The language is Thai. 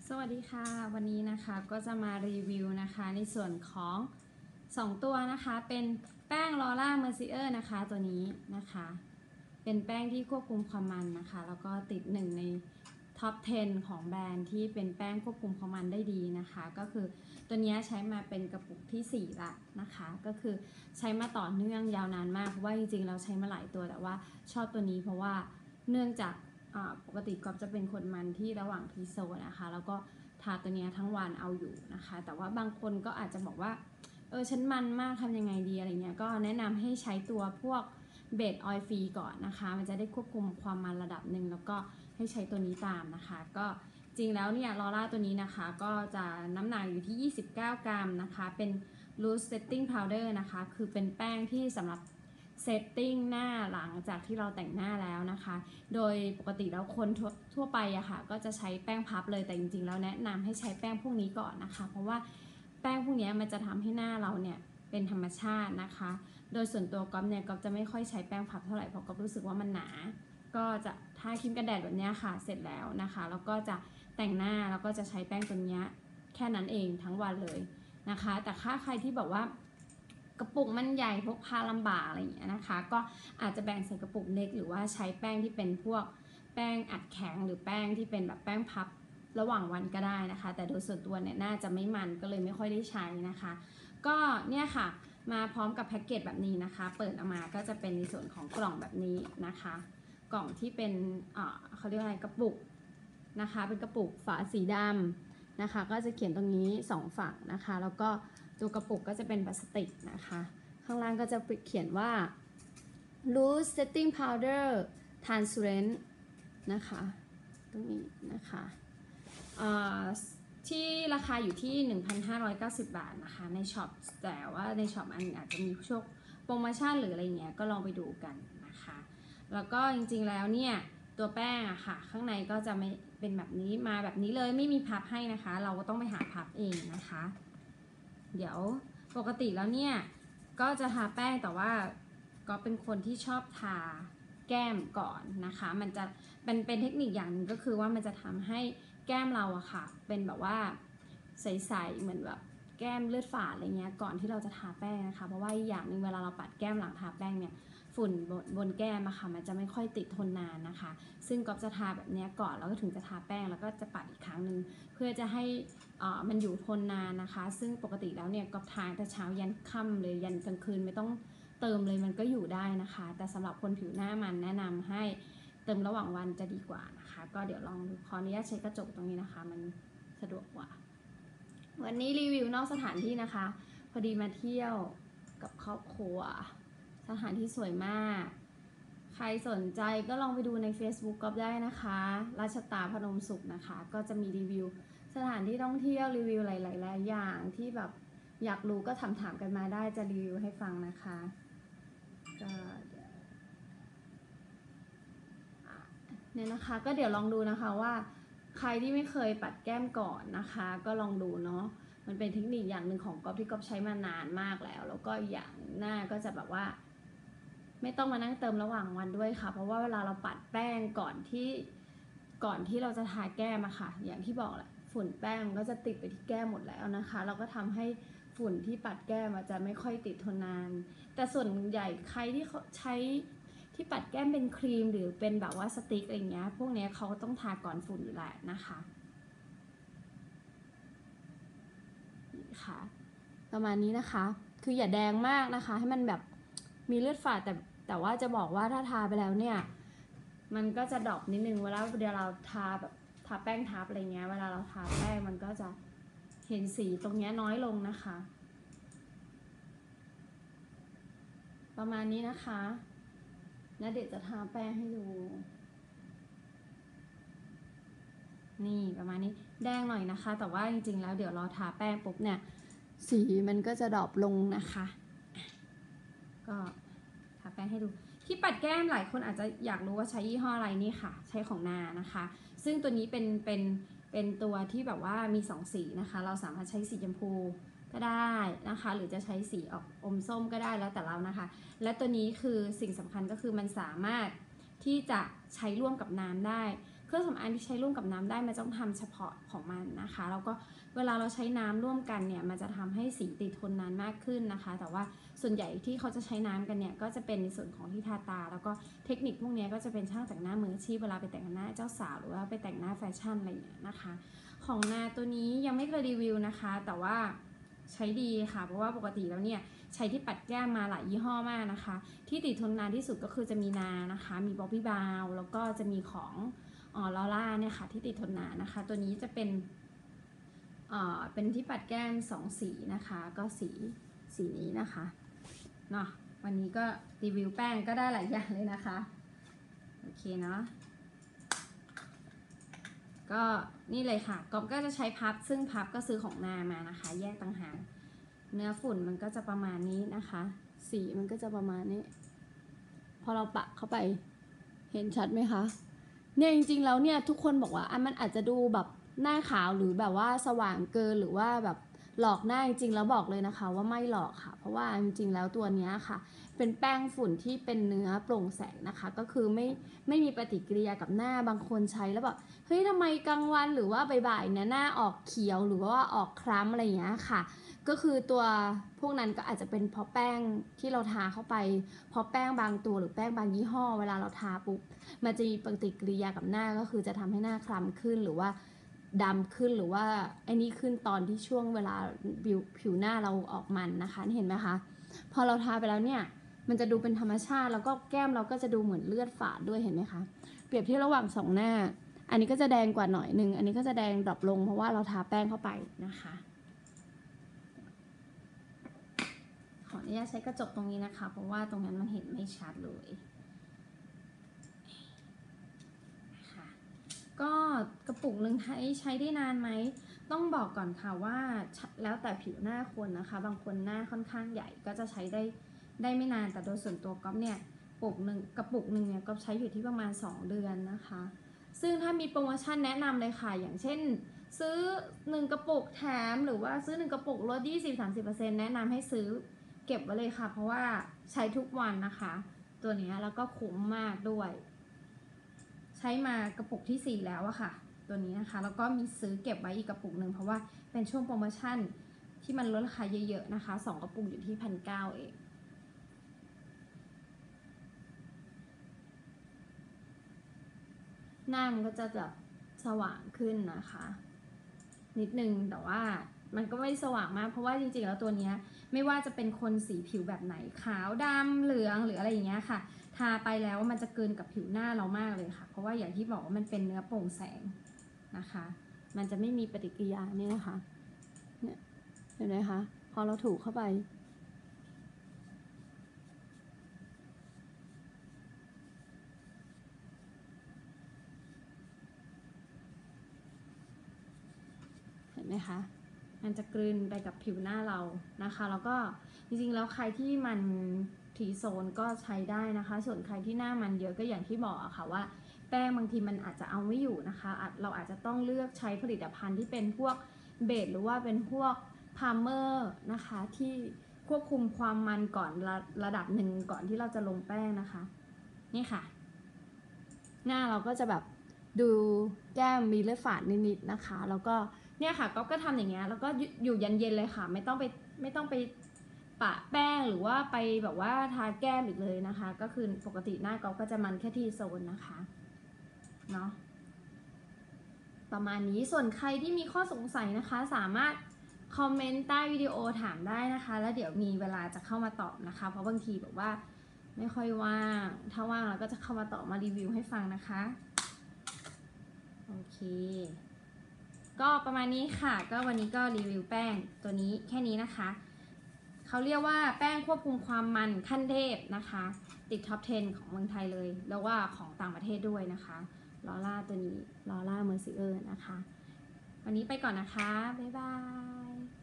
สวัสดีค่ะวันนี้นะคะก็จะมารีวิวนะคะในส่วนของ2ตัวนะคะเป็นแป้งลอร่าเมอร์ซิเออร์นะคะตัวนี้นะคะเป็นแป้งที่ควบคุมความมันนะคะแล้วก็ติด1ในท็อป 10 ของแบรนด์ที่เป็นแป้งควบคุมความมันได้ดีนะคะก็คือตัวนี้ใช้มาเป็นกระปุกที่4ละนะคะก็คือใช้มาต่อเนื่องยาวนานมากเพราะว่าจริงๆเราใช้มาหลายตัวแต่ว่าชอบตัวนี้เพราะว่าเนื่องจากปกติก็จะเป็นคนมันที่ระหว่างทีโซนะคะแล้วก็ทาตัวนี้ทั้งวันเอาอยู่นะคะแต่ว่าบางคนก็อาจจะบอกว่าฉันมันมากทำยังไงดีอะไรเงี้ยก็แนะนำให้ใช้ตัวพวกเบสออยล์ฟรีก่อนนะคะมันจะได้ควบคุมความมันระดับหนึ่งแล้วก็ให้ใช้ตัวนี้ตามนะคะก็จริงแล้วเนี่ยลอร่าตัวนี้นะคะก็จะน้ำหนักอยู่ที่29 กรัมนะคะเป็น loose setting powder นะคะคือเป็นแป้งที่สำหรับเซตติ้งหน้าหลังจากที่เราแต่งหน้าแล้วนะคะโดยปกติแล้วคนทั่วไปอะค่ะก็จะใช้แป้งพับเลยแต่จริงๆแล้วแนะนำให้ใช้แป้งพวกนี้ก่อนนะคะเพราะว่าแป้งพวกนี้มันจะทำให้หน้าเราเนี่ยเป็นธรรมชาตินะคะโดยส่วนตัวก๊อฟเนี่ยก๊อฟจะไม่ค่อยใช้แป้งพับเท่าไหร่เพราะก๊อฟรู้สึกว่ามันหนาก็จะทาครีมกันแดดแบบนี้ค่ะเสร็จแล้วนะคะแล้วก็จะแต่งหน้าแล้วก็จะใช้แป้งตัวนี้แค่นั้นเองทั้งวันเลยนะคะแต่ถ้าใครที่แบบว่ากระปุกมันใหญ่พกพาลำบากอะไรอย่างเงี้ยนะคะก็อาจจะแบ่งใส่กระปุกเล็กหรือว่าใช้แป้งที่เป็นพวกแป้งอัดแข็งหรือแป้งที่เป็นแบบแป้งพับระหว่างวันก็ได้นะคะแต่โดยส่วนตัวเนี่ยน่าจะไม่มันก็เลยไม่ค่อยได้ใช้นะคะก็เนี่ยค่ะมาพร้อมกับแพ็กเกจแบบนี้นะคะเปิดออกมาก็จะเป็นในส่วนของกล่องแบบนี้นะคะกล่องที่เป็นเขาเรียกอะไรกระปุกนะคะเป็นกระปุกฝาสีดำนะคะก็จะเขียนตรงนี้2ฝั่งนะคะแล้วก็ตัวกระปุกก็จะเป็นพลาสติกนะคะข้างล่างก็จะเขียนว่า loose setting powder transparent นะคะตรงนี้นะคะที่ราคาอยู่ที่ 1,590 บาทนะคะในช็อปแต่ว่าในช็อปอันอาจจะมีช่วงโปรโมชั่นหรืออะไรเงี้ยก็ลองไปดูกันนะคะแล้วก็จริงๆแล้วเนี่ยตัวแป้งอะค่ะข้างในก็จะไม่เป็นแบบนี้มาแบบนี้เลยไม่มีพับให้นะคะเราก็ต้องไปหาพับเองนะคะเดี๋ยวปกติแล้วเนี่ยก็จะทาแป้งแต่ว่าก็เป็นคนที่ชอบทาแก้มก่อนนะคะมันจะเป็นเทคนิคอย่างหนึ่งก็คือว่ามันจะทำให้แก้มเราอะค่ะเป็นแบบว่าใสๆเหมือนแบบแก้มเลือดฝาดอะไรเงี้ยก่อนที่เราจะทาแป้งนะคะเพราะว่าอย่างหนึ่งเวลาเราปัดแก้มหลังทาแป้งเนี่ยฝุ่นบนแก้มอะค่ะมันจะไม่ค่อยติดทนนานนะคะซึ่งก็จะทาแบบนี้ก่อนแล้วก็ถึงจะทาแป้งแล้วก็จะปัดอีกครั้งหนึ่งเพื่อจะให้มันอยู่ทนนานนะคะซึ่งปกติแล้วเนี่ยก็ทาแต่เช้ายันค่ำเลยยันกลางคืนไม่ต้องเติมเลยมันก็อยู่ได้นะคะแต่สำหรับคนผิวหน้ามันแนะนำให้เติมระหว่างวันจะดีกว่านะคะก็เดี๋ยวลองขออนุญาตใช้กระจกตรงนี้นะคะมันสะดวกกว่าวันนี้รีวิวนอกสถานที่นะคะพอดีมาเที่ยวกับครอบครัวสถานที่สวยมากใครสนใจก็ลองไปดูใน Facebook ก็ได้นะคะราชตาพนมสุขนะคะก็จะมีรีวิวสถานที่ท่องเที่ยวรีวิวหลายๆอย่างที่แบบอยากรู้ก็ถามกันมาได้จะรีวิวให้ฟังนะคะก็เนี่ยนะคะก็เดี๋ยวลองดูนะคะว่าใครที่ไม่เคยปัดแก้มก่อนนะคะก็ลองดูเนาะมันเป็นเทคนิคอย่างหนึ่งของก๊อฟที่ก๊อฟใช้มานานมากแล้วก็อย่างหน้าก็จะแบบว่าไม่ต้องมานั่งเติมระหว่างวันด้วยค่ะเพราะว่าเวลาเราปัดแป้งก่อนที่เราจะทาแก้มอะค่ะอย่างที่บอกแหละฝุ่นแป้งก็จะติดไปที่แก้มหมดแล้วนะคะเราก็ทำให้ฝุ่นที่ปัดแก้มจะไม่ค่อยติดทนนานแต่ส่วนใหญ่ใครที่เขาใช้ที่ปัดแก้มเป็นครีมหรือเป็นแบบว่าสติ๊กอะไรเงี้ยพวกนี้เขาต้องทาก่อนฝุ่นอยู่แหละนะคะนี่ค่ะประมาณนี้นะคะคืออย่าแดงมากนะคะให้มันแบบมีเลือดฝาดแต่ว่าจะบอกว่าถ้าทาไปแล้วเนี่ยมันก็จะดรอปนิดนึงเวลาเราทาแบบทาแป้งทับอะไรเงี้ยเวลาเราทาแป้งมันก็จะเห็นสีตรงนี้น้อยลงนะคะประมาณนี้นะคะแล้วเดี๋ยวจะทาแป้งให้ดูนี่ประมาณนี้แดงหน่อยนะคะแต่ว่าจริงๆแล้วเดี๋ยวรอทาแป้งปุ๊บเนี่ยสีมันก็จะดรอปลงนะคะก็ทาแป้งให้ดูที่ปัดแก้มหลายคนอาจจะอยากรู้ว่าใช้ยี่ห้ออะไรนี่ค่ะใช้ของนานะคะซึ่งตัวนี้เป็นตัวที่แบบว่ามี2สีนะคะเราสามารถใช้สีชมพูก็ได้นะคะหรือจะใช้สีออกอมส้มก็ได้แล้วแต่เรานะคะและตัวนี้คือสิ่งสำคัญก็คือมันสามารถที่จะใช้ร่วมกับน้ำได้เครื่องสำอางที่ใช้ร่วมกับน้ำได้มันต้องทำเฉพาะของมันนะคะแล้วก็เวลาเราใช้น้ำร่วมกันเนี่ยมันจะทำให้สีติดทนนานมากขึ้นนะคะแต่ว่าส่วนใหญ่ที่เขาจะใช้น้ำกันเนี่ยก็จะเป็นในส่วนของที่ทาตาแล้วก็เทคนิคพวกนี้ก็จะเป็นช่างแต่งหน้ามืออาชีพเวลาไปแต่งหน้าเจ้าสาวหรือว่าไปแต่งหน้าแฟชั่นอะไรอย่างเงี้ยนะคะของนาตัวนี้ยังไม่เคยรีวิวนะคะแต่ว่าใช้ดีค่ะเพราะว่าปกติแล้วเนี่ยใช้ที่ปัดแก้มมาหลายยี่ห้อมากนะคะที่ติดทนนานที่สุดก็คือจะมีนานะคะมีบ๊อบบี้บาวแล้วก็จะมีของลอร่าเนี่ยค่ะที่ติดทนนานนะคะตัวนี้จะเป็นที่ปัดแก้ม2สีนะคะก็สีนี้นะคะเนาะวันนี้ก็รีวิวแป้งก็ได้หลายอย่างเลยนะคะโอเคเนาะก็นี่เลยค่ะก๊อฟก็จะใช้พับซึ่งพับก็ซื้อของนามานะคะแยกต่างหากเนื้อฝุ่นมันก็จะประมาณนี้นะคะสีมันก็จะประมาณนี้พอเราปะเข้าไปเห็นชัดไหมคะเนี่ยจริงๆแล้วเนี่ยทุกคนบอกว่ามันอาจจะดูแบบหน้าขาวหรือแบบว่าสว่างเกินหรือว่าแบบหลอกหน้าจริงๆแล้วบอกเลยนะคะว่าไม่หลอกค่ะเพราะว่าจริงๆแล้วตัวนี้ค่ะเป็นแป้งฝุ่นที่เป็นเนื้อโปร่งแสงนะคะก็คือไม่มีปฏิกิริยากับหน้าบางคนใช้แล้วแบบเฮ้ยทำไมกลางวันหรือว่าบ่ายๆเนี่ยหน้าออกเขียวหรือว่าออกคล้ำอะไรอย่างเงี้ยค่ะก็คือตัวพวกนั้นก็อาจจะเป็นเพราะแป้งที่เราทาเข้าไปเพราะแป้งบางตัวหรือแป้งบางยี่ห้อเวลาเราทาปุ๊บมันจะมีปฏิกิริยากับหน้าก็คือจะทำให้หน้าคล้ำขึ้นหรือว่าดำขึ้นหรือว่าไอ้นี่ขึ้นตอนที่ช่วงเวลาผิวหน้าเราออกมันนะคะเห็นไหมคะพอเราทาไปแล้วเนี่ยมันจะดูเป็นธรรมชาติแล้วก็แก้มเราก็จะดูเหมือนเลือดฝาดด้วยเห็นไหมคะเปรียบเทียบระหว่าง2หน้าอันนี้ก็จะแดงกว่าหน่อยนึงอันนี้ก็จะแดงดรอปลงเพราะว่าเราทาแป้งเข้าไปนะคะขออนุญาตใช้กระจกตรงนี้นะคะเพราะว่าตรงนั้นมันเห็นไม่ชัดเลยค่ะก็กระปุกหนึ่งใช้ได้นานไหมต้องบอกก่อนค่ะว่าแล้วแต่ผิวหน้าคนนะคะบางคนหน้าค่อนข้างใหญ่ก็จะใช้ได้ไม่นานแต่โดยส่วนตัวก๊อฟเนี่ยกระปุกหนึ่งเนี่ยก๊อฟใช้อยู่ที่ประมาณ2เดือนนะคะซึ่งถ้ามีโปรโมชั่นแนะนำเลยค่ะอย่างเช่นซื้อ1กระปุกแถมหรือว่าซื้อ1กระปุกลด 20-30% แนะนำให้ซื้อเก็บไว้เลยค่ะเพราะว่าใช้ทุกวันนะคะตัวนี้แล้วก็คุ้มมากด้วยใช้มากระปุกที่4แล้วอะค่ะตัวนี้นะคะแล้วก็มีซื้อเก็บไว้อีกกระปุกหนึ่งเพราะว่าเป็นช่วงโปรโมชั่นที่มันลดราคาเยอะๆนะคะ2กระปุกอยู่ที่ 1,900 เองหน้ามันก็จะแบบสว่างขึ้นนะคะนิดนึงแต่ว่ามันก็ไม่สว่างมากเพราะว่าจริงๆแล้วตัวนี้ไม่ว่าจะเป็นคนสีผิวแบบไหนขาวดำเหลืองหรืออะไรอย่างเงี้ยค่ะทาไปแล้วมันจะเกินกับผิวหน้าเรามากเลยค่ะเพราะว่าอย่างที่บอกว่ามันเป็นเนื้อโปร่งแสงนะคะมันจะไม่มีปฏิกิริยาเนี่ยนะคะเนี่ยเห็นไหมคะพอเราถูเข้าไปเห็นไหมคะมันจะกลืนไปกับผิวหน้าเรานะคะแล้วก็จริงๆแล้วใครที่มันทีโซนก็ใช้ได้นะคะส่วนใครที่หน้ามันเยอะก็อย่างที่บอกอะค่ะว่าแป้งบางทีมันอาจจะเอาไม่อยู่นะคะเราอาจจะต้องเลือกใช้ผลิตภัณฑ์ที่เป็นพวกเบสหรือว่าเป็นพวกพาร์เมอร์นะคะที่ควบคุมความมันก่อนระดับหนึ่งก่อนที่เราจะลงแป้งนะคะนี่ค่ะหน้าเราก็จะแบบดูแก้มมีเลือดฝาดนิดๆนะคะแล้วก็เนี่ยค่ะก็ทำอย่างเงี้ยแล้วก็อยู่ยันเย็นเลยค่ะไม่ต้องไปปะแป้งหรือว่าไปแบบว่าทาแก้มอีกเลยนะคะก็คือปกติหน้าก็จะมันแค่ที่โซนนะคะเนาะประมาณนี้ส่วนใครที่มีข้อสงสัยนะคะสามารถคอมเมนต์ใต้วิดีโอถามได้นะคะแล้วเดี๋ยวมีเวลาจะเข้ามาตอบนะคะเพราะบางทีแบบว่าไม่ค่อยว่างถ้าว่างเราก็จะเข้ามาตอบมารีวิวให้ฟังนะคะโอเคก็ประมาณนี้ค่ะก็วันนี้ก็รีวิวแป้งตัวนี้แค่นี้นะคะเขาเรียกว่าแป้งควบคุมความมันขั้นเทพนะคะติดท็อป 10 ของเมืองไทยเลยแล้วว่าของต่างประเทศด้วยนะคะลอร่าตัวนี้ลอร่าเมอร์ซิเออร์นะคะวันนี้ไปก่อนนะคะบ๊ายบาย